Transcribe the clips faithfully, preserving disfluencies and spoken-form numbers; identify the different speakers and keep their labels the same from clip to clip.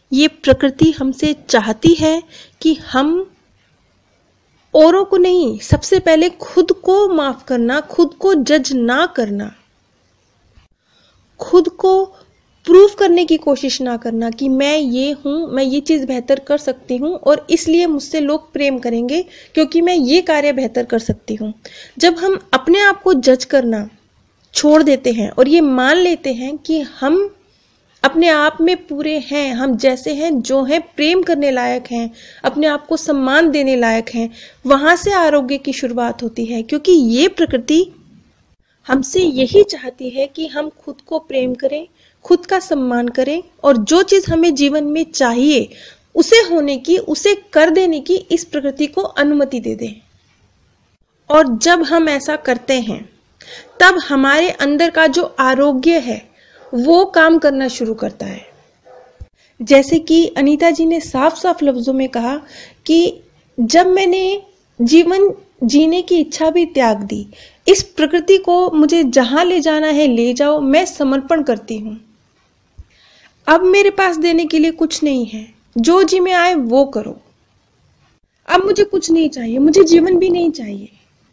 Speaker 1: ये प्रकृति हमसे चाहती है कि हम औरों को नहीं, सबसे पहले खुद को माफ करना, खुद को जज ना करना, खुद को प्रूव करने की कोशिश ना करना कि मैं ये हूँ, मैं ये चीज़ बेहतर कर सकती हूँ और इसलिए मुझसे लोग प्रेम करेंगे क्योंकि मैं ये कार्य बेहतर कर सकती हूँ। जब हम अपने आप को जज करना छोड़ देते हैं और ये मान लेते हैं कि हम अपने आप में पूरे हैं, हम जैसे हैं जो हैं प्रेम करने लायक हैं, अपने आप को सम्मान देने लायक हैं, वहाँ से आरोग्य की शुरुआत होती है। क्योंकि ये प्रकृति हमसे यही चाहती है कि हम खुद को प्रेम करें, खुद का सम्मान करें और जो चीज़ हमें जीवन में चाहिए उसे होने की, उसे कर देने की इस प्रकृति को अनुमति दे दें। और जब हम ऐसा करते हैं तब हमारे अंदर का जो आरोग्य है वो काम करना शुरू करता है। जैसे कि अनीता जी ने साफ साफ लफ्जों में कहा कि जब मैंने जीवन जीने की इच्छा भी त्याग दी, इस प्रकृति को मुझे जहां ले जाना है ले जाओ, मैं समर्पण करती हूँ। अब मेरे पास देने के लिए कुछ नहीं है, जो जी में आए वो करो। अब मुझे कुछ नहीं चाहिए, मुझे जीवन भी नहीं चाहिए।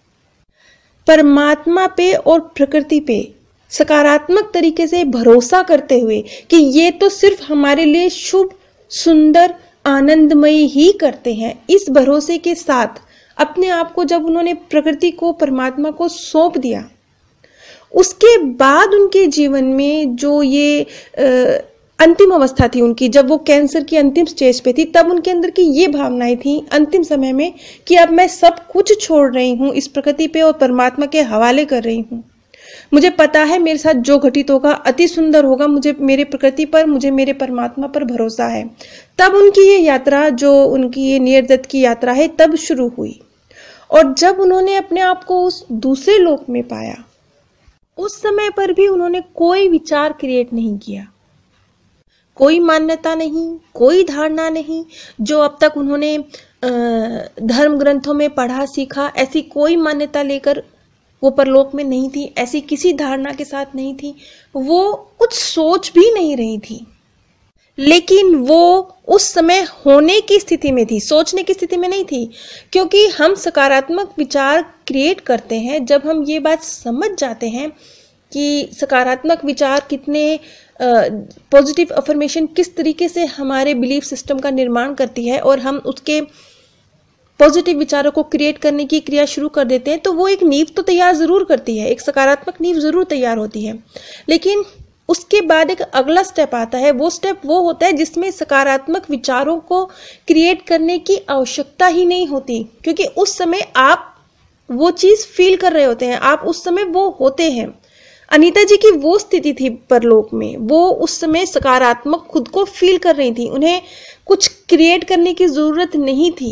Speaker 1: परमात्मा पे और प्रकृति पे सकारात्मक तरीके से भरोसा करते हुए कि ये तो सिर्फ हमारे लिए शुभ, सुंदर, आनंदमयी ही करते हैं, इस भरोसे के साथ अपने आप को जब उन्होंने प्रकृति को, परमात्मा को सौंप दिया, उसके बाद उनके जीवन में जो ये आ, अंतिम अवस्था थी उनकी, जब वो कैंसर की अंतिम स्टेज पे थी, तब उनके अंदर की ये भावनाएं थी अंतिम समय में कि अब मैं सब कुछ छोड़ रही हूँ, इस प्रकृति पे और परमात्मा के हवाले कर रही हूँ। मुझे पता है मेरे साथ जो घटित होगा अति सुंदर होगा, मुझे मेरे प्रकृति पर, मुझे मेरे परमात्मा पर भरोसा है। तब उनकी ये यात्रा, जो उनकी ये नियर डेथ की यात्रा है, तब शुरू हुई। और जब उन्होंने अपने आप को उस दूसरे लोक में पाया, उस समय पर भी उन्होंने कोई विचार क्रिएट नहीं किया, कोई मान्यता नहीं, कोई धारणा नहीं। जो अब तक उन्होंने धर्म ग्रंथों में पढ़ा सीखा, ऐसी कोई मान्यता लेकर वो परलोक में नहीं थी, ऐसी किसी धारणा के साथ नहीं थी, वो कुछ सोच भी नहीं रही थी। लेकिन वो उस समय होने की स्थिति में थी, सोचने की स्थिति में नहीं थी। क्योंकि हम सकारात्मक विचार क्रिएट करते हैं जब हम ये बात समझ जाते हैं कि सकारात्मक विचार कितने, पॉजिटिव अफर्मेशन किस तरीके से हमारे बिलीफ सिस्टम का निर्माण करती है, और हम उसके पॉजिटिव विचारों को क्रिएट करने की क्रिया शुरू कर देते हैं, तो वो एक नींव तो तैयार जरूर करती है, एक सकारात्मक नींव जरूर तैयार होती है। लेकिन उसके बाद एक अगला स्टेप आता है। वो स्टेप वो होता है जिसमें सकारात्मक विचारों को क्रिएट करने की आवश्यकता ही नहीं होती, क्योंकि उस समय आप वो चीज फील कर रहे होते हैं, आप उस समय वो होते हैं। अनीता जी की वो स्थिति थी परलोक में, वो उस समय सकारात्मक खुद को फील कर रही थी, उन्हें कुछ क्रिएट करने की जरूरत नहीं थी।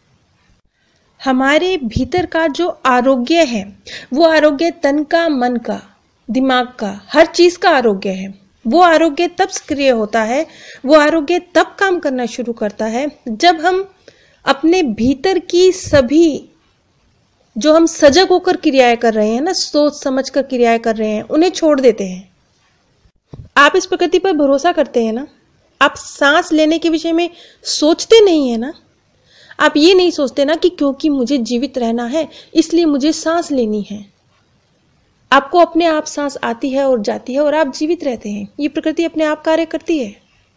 Speaker 1: हमारे भीतर का जो आरोग्य है, वो आरोग्य तन का, मन का, दिमाग का, हर चीज का आरोग्य है। वो आरोग्य तब सक्रिय होता है, वो आरोग्य तब काम करना शुरू करता है जब हम अपने भीतर की सभी, जो हम सजग होकर क्रियाएं कर रहे हैं ना, सोच समझ कर क्रियाएं कर रहे हैं, उन्हें छोड़ देते हैं। आप इस प्रकृति पर भरोसा करते हैं ना, आप सांस लेने के विषय में सोचते नहीं है ना, आप ये नहीं सोचते ना कि क्योंकि मुझे जीवित रहना है इसलिए मुझे सांस लेनी है। आपको अपने आप सांस आती है और जाती है और आप जीवित रहते हैं। ये प्रकृति अपने आप कार्य करती है।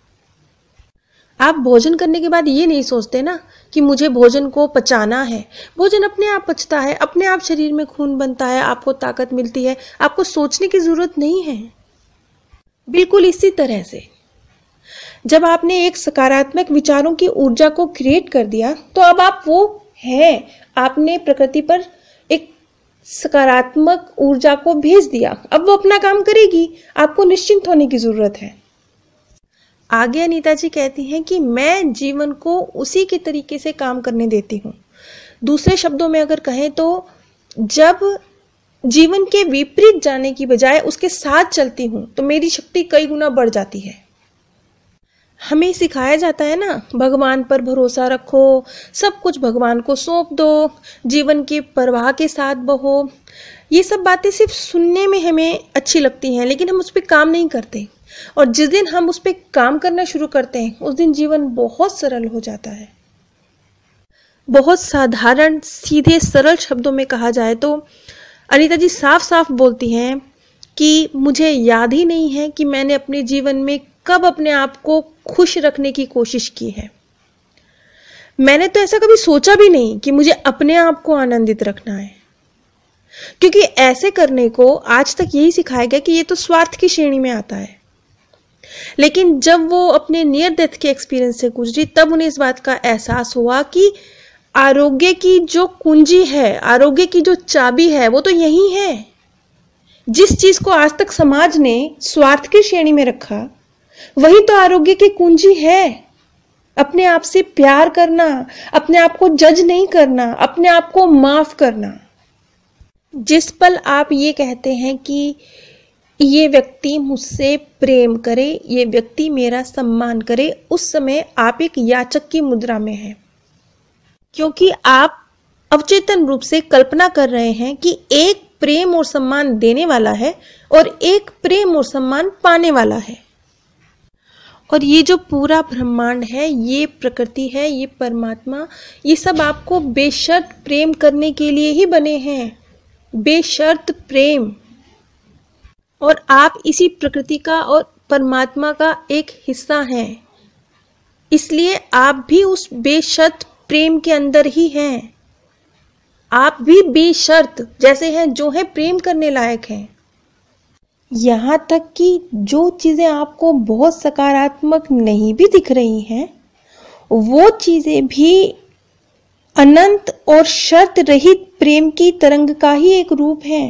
Speaker 1: आप भोजन करने के बाद ये नहीं सोचते ना कि मुझे भोजन को पचाना है। भोजन अपने आप पचता है, अपने आप शरीर में खून बनता है, आपको ताकत मिलती है, आपको सोचने की जरूरत नहीं है। बिल्कुल इसी तरह से जब आपने एक सकारात्मक विचारों की ऊर्जा को क्रिएट कर दिया, तो अब आप वो हैं, आपने प्रकृति पर एक सकारात्मक ऊर्जा को भेज दिया, अब वो अपना काम करेगी, आपको निश्चिंत होने की जरूरत है। आगे अनीता जी कहती हैं कि मैं जीवन को उसी के तरीके से काम करने देती हूँ। दूसरे शब्दों में अगर कहें तो जब जीवन के विपरीत जाने की बजाय उसके साथ चलती हूँ तो मेरी शक्ति कई गुना बढ़ जाती है। हमें सिखाया जाता है ना, भगवान पर भरोसा रखो, सब कुछ भगवान को सौंप दो, जीवन की परवाह के साथ बहो। ये सब बातें सिर्फ सुनने में हमें अच्छी लगती हैं, लेकिन हम उस पर काम नहीं करते। और जिस दिन हम उस पर काम करना शुरू करते हैं उस दिन जीवन बहुत सरल हो जाता है। बहुत साधारण सीधे सरल शब्दों में कहा जाए तो अनीता जी साफ साफ बोलती हैं कि मुझे याद ही नहीं है कि मैंने अपने जीवन में कब अपने आप को खुश रखने की कोशिश की है। मैंने तो ऐसा कभी सोचा भी नहीं कि मुझे अपने आप को आनंदित रखना है, क्योंकि ऐसे करने को आज तक यही सिखाया गया कि ये तो स्वार्थ की श्रेणी में आता है। लेकिन जब वो अपने नियर डेथ के एक्सपीरियंस से गुजरी तब उन्हें इस बात का एहसास हुआ कि आरोग्य की जो कुंजी है, आरोग्य की जो चाबी है, वो तो यही है। जिस चीज को आज तक समाज ने स्वार्थ की श्रेणी में रखा वही तो आरोग्य की कुंजी है। अपने आप से प्यार करना, अपने आप को जज नहीं करना, अपने आप को माफ करना। जिस पल आप ये कहते हैं कि ये व्यक्ति मुझसे प्रेम करे, ये व्यक्ति मेरा सम्मान करे, उस समय आप एक याचक की मुद्रा में हैं, क्योंकि आप अवचेतन रूप से कल्पना कर रहे हैं कि एक प्रेम और सम्मान देने वाला है और एक प्रेम और सम्मान पाने वाला है। और ये जो पूरा ब्रह्मांड है, ये प्रकृति है, ये परमात्मा, ये सब आपको बेशर्त प्रेम करने के लिए ही बने हैं, बेशर्त प्रेम। और आप इसी प्रकृति का और परमात्मा का एक हिस्सा हैं, इसलिए आप भी उस बेशर्त प्रेम के अंदर ही हैं। आप भी बेशर्त जैसे हैं जो है प्रेम करने लायक हैं। यहाँ तक कि जो चीजें आपको बहुत सकारात्मक नहीं भी दिख रही हैं, वो चीजें भी अनंत और शर्त रहित प्रेम की तरंग का ही एक रूप है।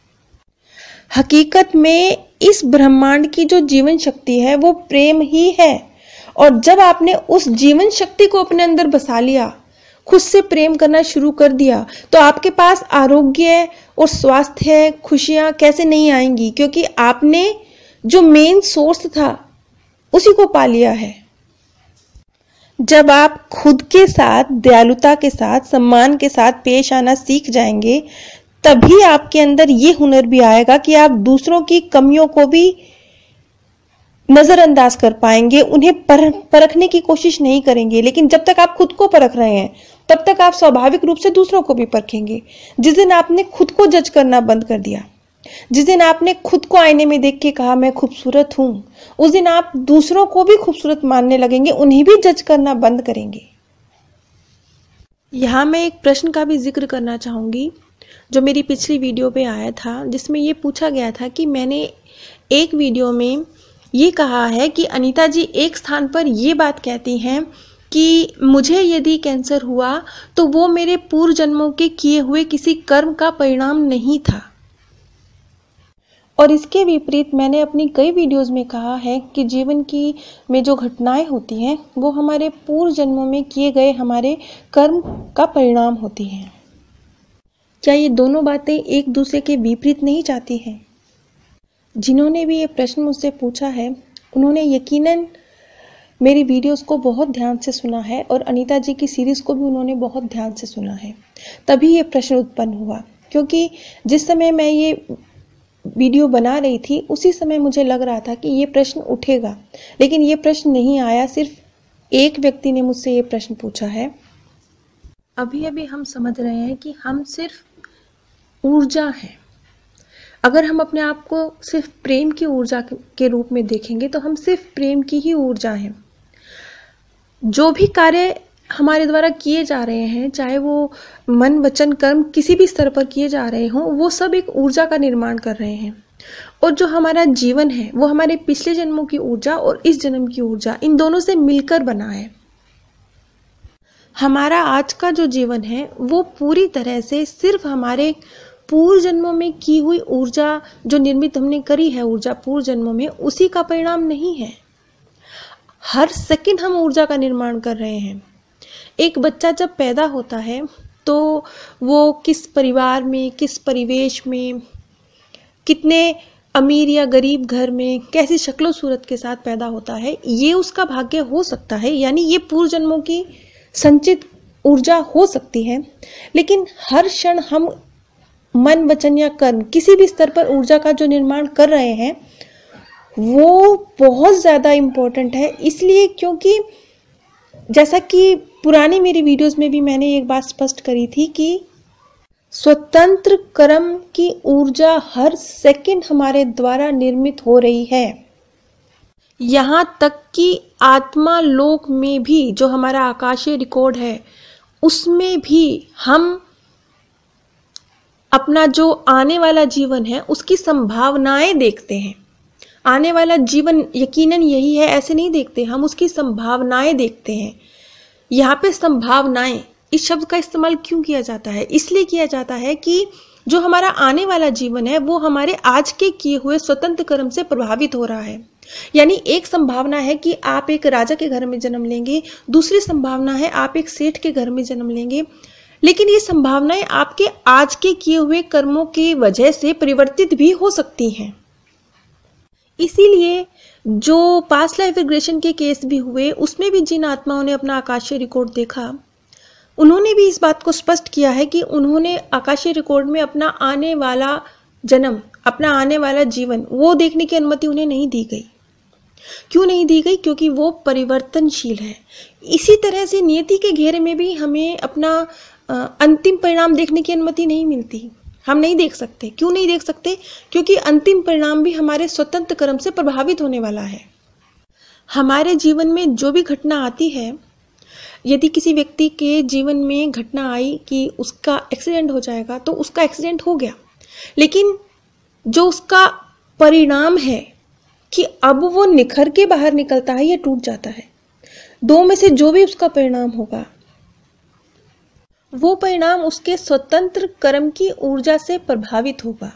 Speaker 1: हकीकत में इस ब्रह्मांड की जो जीवन शक्ति है वो प्रेम ही है। और जब आपने उस जीवन शक्ति को अपने अंदर बसा लिया, खुद से प्रेम करना शुरू कर दिया, तो आपके पास आरोग्य और स्वास्थ्य, खुशियां कैसे नहीं आएंगी, क्योंकि आपने जो मेन सोर्स था उसी को पा लिया है। जब आप खुद के साथ दयालुता के साथ, सम्मान के साथ पेश आना सीख जाएंगे, तभी आपके अंदर ये हुनर भी आएगा कि आप दूसरों की कमियों को भी नजरअंदाज कर पाएंगे, उन्हें पर, परखने की कोशिश नहीं करेंगे। लेकिन जब तक आप खुद को परख रहे हैं तब तक आप स्वाभाविक रूप से दूसरों को भी परखेंगे। जिस दिन आपने खुद को जज करना बंद कर दिया, जिस दिन आपने खुद को आईने में देख के कहा मैं खूबसूरत हूं, उस दिन आप दूसरों को भी खूबसूरत मानने लगेंगे, उन्हें भी जज करना बंद करेंगे। यहां मैं एक प्रश्न का भी जिक्र करना चाहूंगी जो मेरी पिछली वीडियो पे आया था, जिसमें ये पूछा गया था कि मैंने एक वीडियो में ये कहा है कि अनीता जी एक स्थान पर ये बात कहती हैं कि मुझे यदि कैंसर हुआ तो वो मेरे पूर्व जन्मों के किए हुए किसी कर्म का परिणाम नहीं था। और इसके विपरीत मैंने अपनी कई वीडियोस में कहा है कि जीवन की में जो घटनाएं होती हैं वो हमारे पूर्व जन्मों में किए गए हमारे कर्म का परिणाम होती हैं। क्या ये दोनों बातें एक दूसरे के विपरीत नहीं जाती हैं? जिन्होंने भी ये प्रश्न मुझसे पूछा है उन्होंने यकीनन मेरी वीडियोस को बहुत ध्यान से सुना है और अनीता जी की सीरीज को भी उन्होंने बहुत ध्यान से सुना है, तभी ये प्रश्न उत्पन्न हुआ। क्योंकि जिस समय मैं ये वीडियो बना रही थी उसी समय मुझे लग रहा था कि ये प्रश्न उठेगा, लेकिन ये प्रश्न नहीं आया। सिर्फ एक व्यक्ति ने मुझसे ये प्रश्न पूछा है। अभी अभी हम समझ रहे हैं कि हम सिर्फ ऊर्जा हैं। अगर हम अपने आप को सिर्फ प्रेम की ऊर्जा के रूप में देखेंगे तो हम सिर्फ प्रेम की ही ऊर्जा हैं। जो भी कार्य हमारे द्वारा किए जा रहे हैं, चाहे वो मन, वचन, कर्म किसी भी स्तर पर किए जा रहे हों, वो सब एक ऊर्जा का निर्माण कर रहे हैं। और जो हमारा जीवन है वो हमारे पिछले जन्मों की ऊर्जा और इस जन्म की ऊर्जा, इन दोनों से मिलकर बना है। हमारा आज का जो जीवन है वो पूरी तरह से सिर्फ हमारे पूर्व जन्मों में की हुई ऊर्जा, जो निर्मित हमने करी है ऊर्जा पूर्व जन्मों में, उसी का परिणाम नहीं है। हर सेकंड हम ऊर्जा का निर्माण कर रहे हैं। एक बच्चा जब पैदा होता है तो वो किस परिवार में, किस परिवेश में, कितने अमीर या गरीब घर में, कैसी शक्लो सूरत के साथ पैदा होता है, ये उसका भाग्य हो सकता है, यानी ये पूर्व जन्मों की संचित ऊर्जा हो सकती है। लेकिन हर क्षण हम मन, वचन या कर्म किसी भी स्तर पर ऊर्जा का जो निर्माण कर रहे हैं वो बहुत ज़्यादा इम्पोर्टेंट है। इसलिए क्योंकि जैसा कि पुरानी मेरी वीडियोस में भी मैंने एक बात स्पष्ट करी थी कि स्वतंत्र कर्म की ऊर्जा हर सेकंड हमारे द्वारा निर्मित हो रही है। यहाँ तक कि आत्मा लोक में भी जो हमारा आकाशीय रिकॉर्ड है उसमें भी हम अपना जो आने वाला जीवन है उसकी संभावनाएं देखते हैं। आने वाला जीवन यकीनन यही है ऐसे नहीं देखते, हम उसकी संभावनाएं देखते हैं। यहाँ पे संभावनाएं इस शब्द का इस्तेमाल क्यों किया जाता है? इसलिए किया जाता है कि जो हमारा आने वाला जीवन है वो हमारे आज के किए हुए स्वतंत्र कर्म से प्रभावित हो रहा है। यानी एक संभावना है कि आप एक राजा के घर में जन्म लेंगे, दूसरी संभावना है आप एक सेठ के घर में जन्म लेंगे, लेकिन ये संभावनाएं आपके आज के किए हुए कर्मों की वजह से परिवर्तित भी हो सकती हैं। इसीलिए जो पास्ट लाइफ रिग्रेशन के केस भी हुए उसमें भी जिन आत्माओं ने अपना आकाशीय रिकॉर्ड देखा उन्होंने भी इस बात को स्पष्ट किया है कि उन्होंने आकाशीय रिकॉर्ड में अपना आने वाला जन्म, अपना आने वाला जीवन वो देखने की अनुमति उन्हें नहीं दी गई। क्यों नहीं दी गई? क्योंकि वो परिवर्तनशील है। इसी तरह से नियति के घेरे में भी हमें अपना अंतिम परिणाम देखने की अनुमति नहीं मिलती, हम नहीं देख सकते। क्यों नहीं देख सकते? क्योंकि अंतिम परिणाम भी हमारे स्वतंत्र कर्म से प्रभावित होने वाला है। हमारे जीवन में जो भी घटना आती है, यदि किसी व्यक्ति के जीवन में घटना आई कि उसका एक्सीडेंट हो जाएगा तो उसका एक्सीडेंट हो गया, लेकिन जो उसका परिणाम है कि अब वो निखर के बाहर निकलता है या टूट जाता है, दो में से जो भी उसका परिणाम होगा वो परिणाम उसके स्वतंत्र कर्म की ऊर्जा से प्रभावित होगा।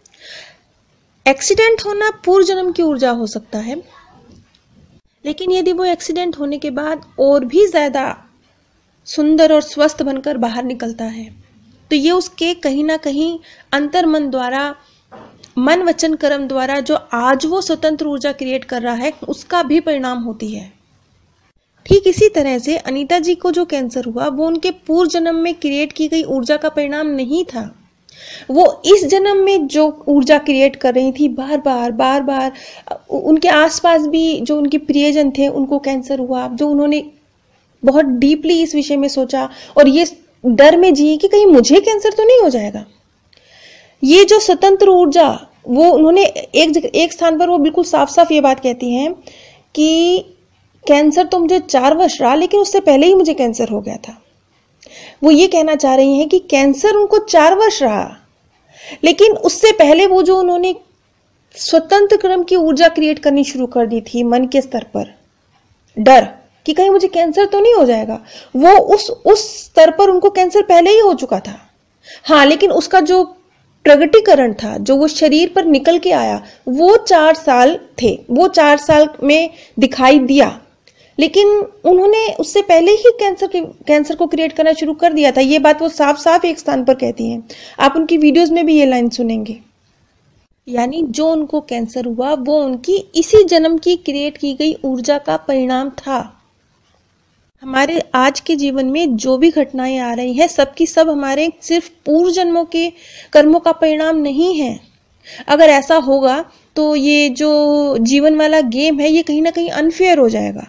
Speaker 1: एक्सीडेंट होना पूर्व जन्म की ऊर्जा हो सकता है, लेकिन यदि वो एक्सीडेंट होने के बाद और भी ज्यादा सुंदर और स्वस्थ बनकर बाहर निकलता है तो ये उसके कहीं ना कहीं अंतर्मन द्वारा, मन वचन कर्म द्वारा जो आज वो स्वतंत्र ऊर्जा क्रिएट कर रहा है उसका भी परिणाम होती है। ठीक इसी तरह से अनीता जी को जो कैंसर हुआ वो उनके पूर्व जन्म में क्रिएट की गई ऊर्जा का परिणाम नहीं था। वो इस जन्म में जो ऊर्जा क्रिएट कर रही थी, बार बार बार बार उनके आसपास भी जो उनके प्रियजन थे उनको कैंसर हुआ, जो उन्होंने बहुत डीपली इस विषय में सोचा और ये डर में जिए कि कहीं मुझे कैंसर तो नहीं हो जाएगा। ये जो स्वतंत्र ऊर्जा वो उन्होंने एक जगह, एक स्थान पर वो बिल्कुल साफ साफ ये बात कहती हैं कि कैंसर तो मुझे चार वर्ष रहा लेकिन उससे पहले ही मुझे कैंसर हो गया था। वो ये कहना चाह रही हैं कि कैंसर उनको चार वर्ष रहा, लेकिन उससे पहले वो जो उन्होंने स्वतंत्र कर्म की ऊर्जा क्रिएट करनी शुरू कर दी थी मन के स्तर पर, डर कि कहीं मुझे कैंसर तो नहीं हो जाएगा, वो उस उस स्तर पर उनको कैंसर पहले ही हो चुका था। हाँ, लेकिन उसका जो प्रगटीकरण था, जो वो शरीर पर निकल के आया, वो चार साल थे, वो चार साल में दिखाई दिया, लेकिन उन्होंने उससे पहले ही कैंसर के कैंसर को क्रिएट करना शुरू कर दिया था। ये बात वो साफ साफ एक स्थान पर कहती हैं, आप उनकी वीडियोस में भी ये लाइन सुनेंगे। यानी जो उनको कैंसर हुआ वो उनकी इसी जन्म की क्रिएट की गई ऊर्जा का परिणाम था। हमारे आज के जीवन में जो भी घटनाएं आ रही हैं सबकी सब हमारे सिर्फ पूर्व जन्मों के कर्मों का परिणाम नहीं है। अगर ऐसा होगा तो ये जो जीवन वाला गेम है ये कहीं ना कहीं अनफेयर हो जाएगा।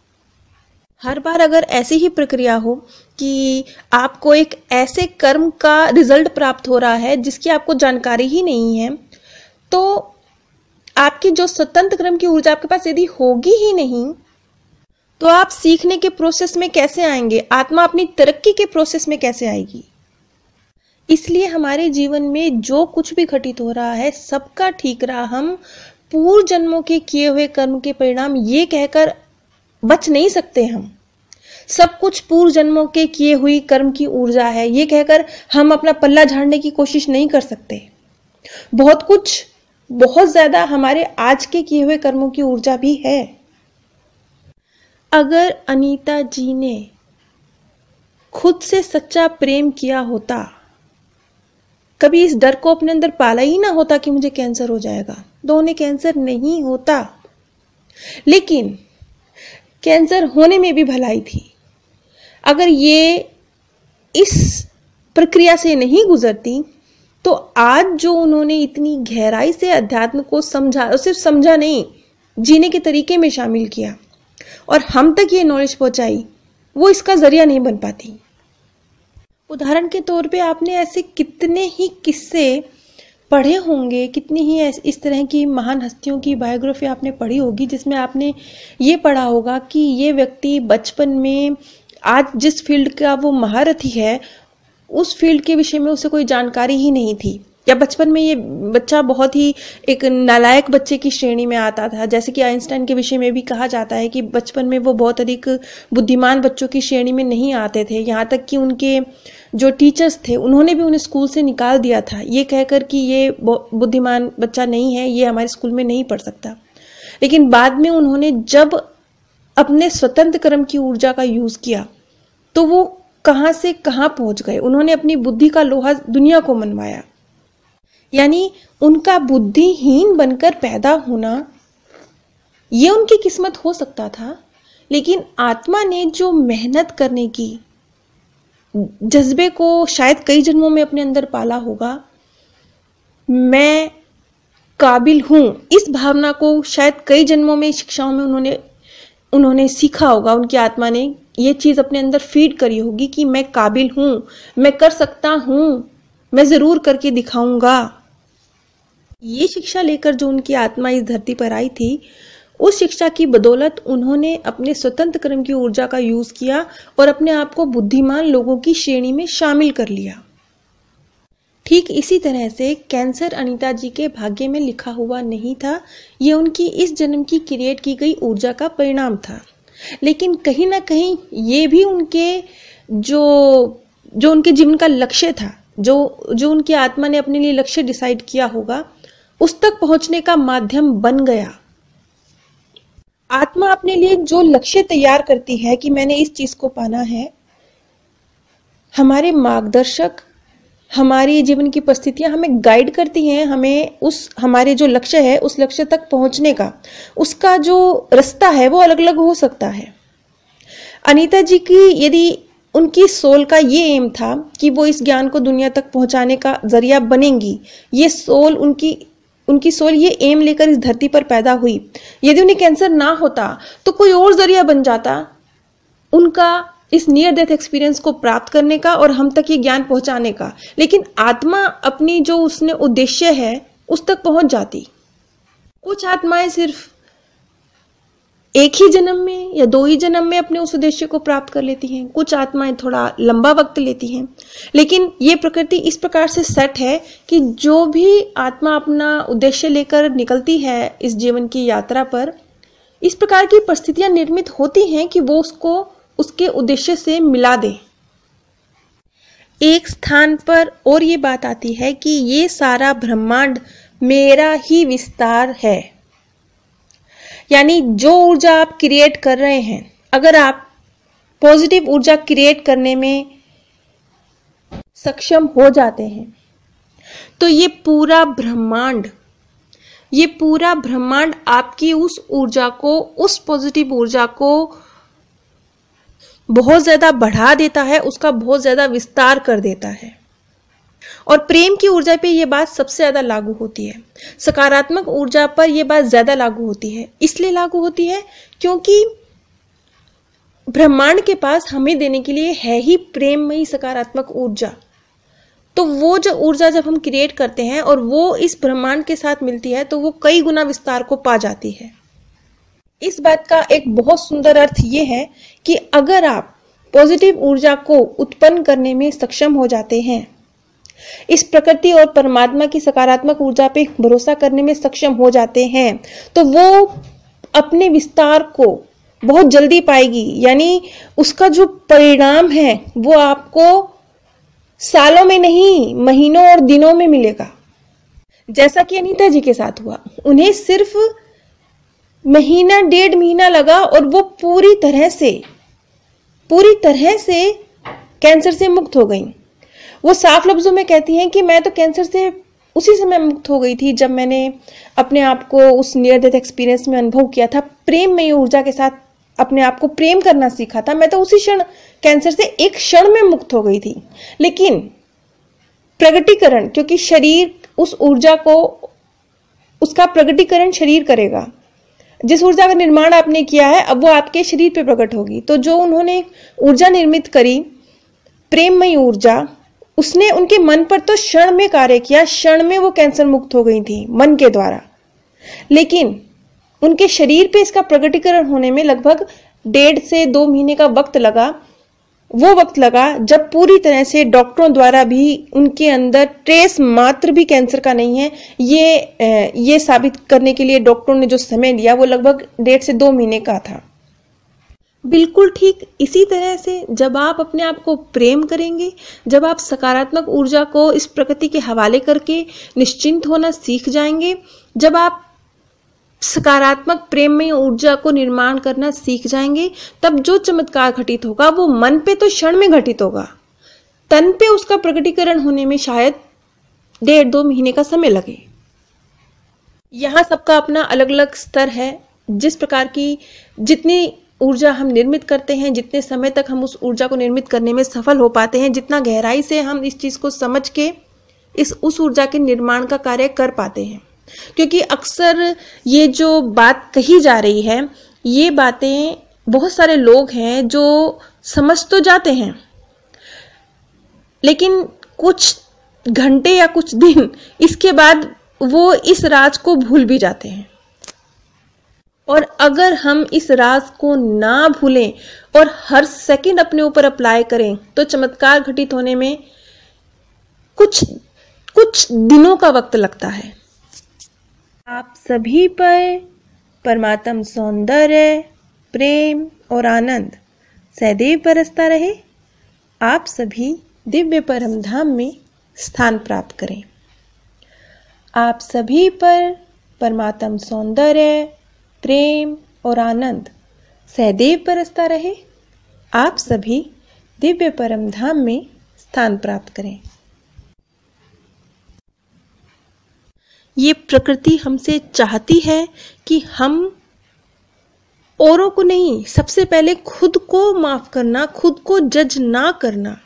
Speaker 1: हर बार अगर ऐसी ही प्रक्रिया हो कि आपको एक ऐसे कर्म का रिजल्ट प्राप्त हो रहा है जिसकी आपको जानकारी ही नहीं है, तो आपकी जो स्वतंत्र कर्म की ऊर्जा आपके पास यदि होगी ही नहीं तो आप सीखने के प्रोसेस में कैसे आएंगे? आत्मा अपनी तरक्की के प्रोसेस में कैसे आएगी? इसलिए हमारे जीवन में जो कुछ भी घटित हो रहा है सबका ठीक रहा, हम पूर्व जन्मों के किए हुए कर्म के परिणाम ये कहकर बच नहीं सकते। हम सब कुछ पूर्व जन्मों के किए हुई कर्म की ऊर्जा है ये कहकर हम अपना पल्ला झाड़ने की कोशिश नहीं कर सकते। बहुत कुछ, बहुत ज्यादा हमारे आज के किए हुए कर्मों की ऊर्जा भी है। अगर अनीता जी ने खुद से सच्चा प्रेम किया होता, कभी इस डर को अपने अंदर पाला ही ना होता कि मुझे कैंसर हो जाएगा, तो उन्हें कैंसर नहीं होता। लेकिन कैंसर होने में भी भलाई थी। अगर ये इस प्रक्रिया से नहीं गुजरती तो आज जो उन्होंने इतनी गहराई से अध्यात्म को समझा, सिर्फ समझा नहीं जीने के तरीके में शामिल किया और हम तक ये नॉलेज पहुंचाई, वो इसका जरिया नहीं बन पाती। उदाहरण के तौर पे आपने ऐसे कितने ही किस्से पढ़े होंगे, कितनी ही इस तरह की महान हस्तियों की बायोग्राफी आपने पढ़ी होगी जिसमें आपने ये पढ़ा होगा कि ये व्यक्ति बचपन में आज जिस फील्ड का वो महारथी है उस फील्ड के विषय में उसे कोई जानकारी ही नहीं थी, या बचपन में ये बच्चा बहुत ही एक नालायक बच्चे की श्रेणी में आता था। जैसे कि आइंस्टाइन के विषय में भी कहा जाता है कि बचपन में वो बहुत अधिक बुद्धिमान बच्चों की श्रेणी में नहीं आते थे, यहाँ तक कि उनके जो टीचर्स थे उन्होंने भी उन्हें स्कूल से निकाल दिया था, ये कहकर कि ये बुद्धिमान बच्चा नहीं है, ये हमारे स्कूल में नहीं पढ़ सकता। लेकिन बाद में उन्होंने जब अपने स्वतंत्र कर्म की ऊर्जा का यूज किया तो वो कहां से कहां पहुंच गए। उन्होंने अपनी बुद्धि का लोहा दुनिया को मनवाया। यानी उनका बुद्धिहीन बनकर पैदा होना ये उनकी किस्मत हो सकता था, लेकिन आत्मा ने जो मेहनत करने की जज्बे को शायद कई जन्मों में अपने अंदर पाला होगा, मैं काबिल हूं, इस भावना को शायद कई जन्मों में शिक्षाओं में उन्होंने उन्होंने सीखा होगा। उनकी आत्मा ने ये चीज अपने अंदर फीड करी होगी कि मैं काबिल हूं, मैं कर सकता हूं, मैं जरूर करके दिखाऊंगा। ये शिक्षा लेकर जो उनकी आत्मा इस धरती पर आई थी, उस शिक्षा की बदौलत उन्होंने अपने स्वतंत्र कर्म की ऊर्जा का यूज किया और अपने आप को बुद्धिमान लोगों की श्रेणी में शामिल कर लिया। ठीक इसी तरह से कैंसर अनीता जी के भाग्य में लिखा हुआ नहीं था, ये उनकी इस जन्म की क्रिएट की गई ऊर्जा का परिणाम था। लेकिन कहीं ना कहीं ये भी उनके जो जो उनके जीवन का लक्ष्य था, जो जो उनकी आत्मा ने अपने लिए लक्ष्य डिसाइड किया होगा, उस तक पहुंचने का माध्यम बन गया। आत्मा अपने लिए जो लक्ष्य तैयार करती है कि मैंने इस चीज को पाना है, हमारे मार्गदर्शक, हमारी जीवन की परिस्थितियां हमें गाइड करती हैं, हमें उस हमारे जो लक्ष्य है उस लक्ष्य तक पहुंचने का, उसका जो रास्ता है वो अलग अलग हो सकता है। अनीता जी की यदि उनकी सोल का ये एम था कि वो इस ज्ञान को दुनिया तक पहुंचाने का जरिया बनेंगी, ये सोल उनकी उनकी सोल ये एम लेकर इस धरती पर पैदा हुई। यदि उन्हें कैंसर ना होता तो कोई और जरिया बन जाता उनका इस नियर डेथ एक्सपीरियंस को प्राप्त करने का और हम तक ये ज्ञान पहुंचाने का। लेकिन आत्मा अपनी जो उसने उद्देश्य है उस तक पहुंच जाती। कुछ आत्माएं सिर्फ एक ही जन्म में या दो ही जन्म में अपने उस उद्देश्य को प्राप्त कर लेती हैं, कुछ आत्माएं थोड़ा लंबा वक्त लेती हैं। लेकिन ये प्रकृति इस प्रकार से सेट है कि जो भी आत्मा अपना उद्देश्य लेकर निकलती है इस जीवन की यात्रा पर, इस प्रकार की परिस्थितियां निर्मित होती हैं कि वो उसको उसके उद्देश्य से मिला दे। एक स्थान पर और ये बात आती है कि ये सारा ब्रह्मांड मेरा ही विस्तार है। यानी जो ऊर्जा आप क्रिएट कर रहे हैं, अगर आप पॉजिटिव ऊर्जा क्रिएट करने में सक्षम हो जाते हैं तो ये पूरा ब्रह्मांड ये पूरा ब्रह्मांड आपकी उस ऊर्जा को, उस पॉजिटिव ऊर्जा को बहुत ज्यादा बढ़ा देता है, उसका बहुत ज्यादा विस्तार कर देता है। और प्रेम की ऊर्जा पे ये बात सबसे ज्यादा लागू होती है। सकारात्मक ऊर्जा पर यह बात ज्यादा लागू होती है। इसलिए लागू होती है क्योंकि ब्रह्मांड के पास हमें देने के लिए है ही प्रेममयी सकारात्मक ऊर्जा। तो वो जो ऊर्जा जब हम क्रिएट करते हैं और वो इस ब्रह्मांड के साथ मिलती है तो वो कई गुना विस्तार को पा जाती है। इस बात का एक बहुत सुंदर अर्थ ये है कि अगर आप पॉजिटिव ऊर्जा को उत्पन्न करने में सक्षम हो जाते हैं, इस प्रकृति और परमात्मा की सकारात्मक ऊर्जा पे भरोसा करने में सक्षम हो जाते हैं, तो वो अपने विस्तार को बहुत जल्दी पाएगी। यानी उसका जो परिणाम है वो आपको सालों में नहीं, महीनों और दिनों में मिलेगा। जैसा कि अनीता जी के साथ हुआ, उन्हें सिर्फ महीना डेढ़ महीना लगा और वो पूरी तरह से पूरी तरह से कैंसर से मुक्त हो गई। वो साफ लफ्जों में कहती हैं कि मैं तो कैंसर से उसी समय मुक्त हो गई थी जब मैंने अपने आप को उस नियर डेथ एक्सपीरियंस में अनुभव किया था, प्रेम में ऊर्जा के साथ अपने आप को प्रेम करना सीखा था। मैं तो उसी क्षण कैंसर से एक क्षण में मुक्त हो गई थी। लेकिन प्रगटीकरण, क्योंकि शरीर उस ऊर्जा को, उसका प्रगटीकरण शरीर करेगा। जिस ऊर्जा का निर्माण आपने किया है अब वो आपके शरीर पे प्रकट होगी। तो जो उन्होंने ऊर्जा निर्मित करी, प्रेममयी ऊर्जा, उसने उनके मन पर तो क्षण में कार्य किया, क्षण में वो कैंसर मुक्त हो गई थी मन के द्वारा। लेकिन उनके शरीर पे इसका प्रकटीकरण होने में लगभग डेढ़ से दो महीने का वक्त लगा। वो वक्त लगा जब पूरी तरह से डॉक्टरों द्वारा भी उनके अंदर ट्रेस मात्र भी कैंसर का नहीं है, ये ये साबित करने के लिए डॉक्टरों ने जो समय लिया वो लगभग डेढ़ से दो महीने का था। बिल्कुल ठीक इसी तरह से जब आप अपने आप को प्रेम करेंगे, जब आप सकारात्मक ऊर्जा को इस प्रकृति के हवाले करके निश्चिंत होना सीख जाएंगे, जब आप सकारात्मक प्रेम में ऊर्जा को निर्माण करना सीख जाएंगे, तब जो चमत्कार घटित होगा वो मन पे तो क्षण में घटित होगा, तन पे उसका प्रकटीकरण होने में शायद डेढ़ दो महीने का समय लगे। यहाँ सबका अपना अलग अलग स्तर है। जिस प्रकार की जितनी ऊर्जा हम निर्मित करते हैं, जितने समय तक हम उस ऊर्जा को निर्मित करने में सफल हो पाते हैं, जितना गहराई से हम इस चीज को समझ के इस उस ऊर्जा के निर्माण का कार्य कर पाते हैं। क्योंकि अक्सर ये जो बात कही जा रही है, ये बातें बहुत सारे लोग हैं जो समझ तो जाते हैं, लेकिन कुछ घंटे या कुछ दिन इसके बाद वो इस राज को भूल भी जाते हैं। और अगर हम इस राज को ना भूलें और हर सेकंड अपने ऊपर अप्लाई करें तो चमत्कार घटित होने में कुछ कुछ दिनों का वक्त लगता है। आप सभी पर परमात्म सौंदर्य, प्रेम और आनंद सदैव बरसता रहे। आप सभी दिव्य परम धाम में स्थान प्राप्त करें। आप सभी पर परमात्म सौंदर्य, प्रेम और आनंद सदैव बरसता रहे। आप सभी दिव्य परम धाम में स्थान प्राप्त करें। ये प्रकृति हमसे चाहती है कि हम औरों को नहीं, सबसे पहले खुद को माफ करना, खुद को जज ना करना,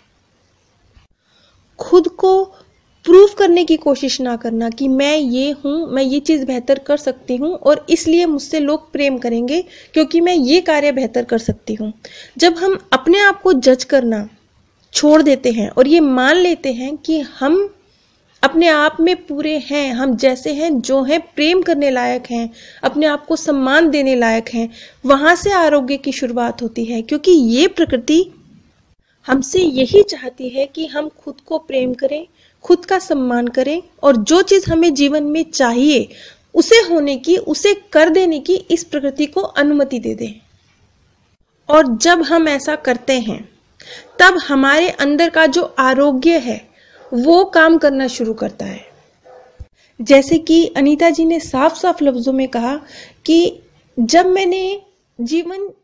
Speaker 1: खुद को प्रूफ करने की कोशिश ना करना कि मैं ये हूं, मैं ये चीज बेहतर कर सकती हूं और इसलिए मुझसे लोग प्रेम करेंगे क्योंकि मैं ये कार्य बेहतर कर सकती हूं। जब हम अपने आप को जज करना छोड़ देते हैं और ये मान लेते हैं कि हम अपने आप में पूरे हैं, हम जैसे हैं जो हैं प्रेम करने लायक हैं, अपने आप को सम्मान देने लायक हैं, वहां से आरोग्य की शुरुआत होती है। क्योंकि ये प्रकृति हमसे यही चाहती है कि हम खुद को प्रेम करें, खुद का सम्मान करें और जो चीज हमें जीवन में चाहिए उसे होने की, उसे कर देने की इस प्रकृति को अनुमति दे दें। और जब हम ऐसा करते हैं तब हमारे अंदर का जो आरोग्य है वो काम करना शुरू करता है। जैसे कि अनीता जी ने साफ साफ लफ्जों में कहा कि जब मैंने जीवन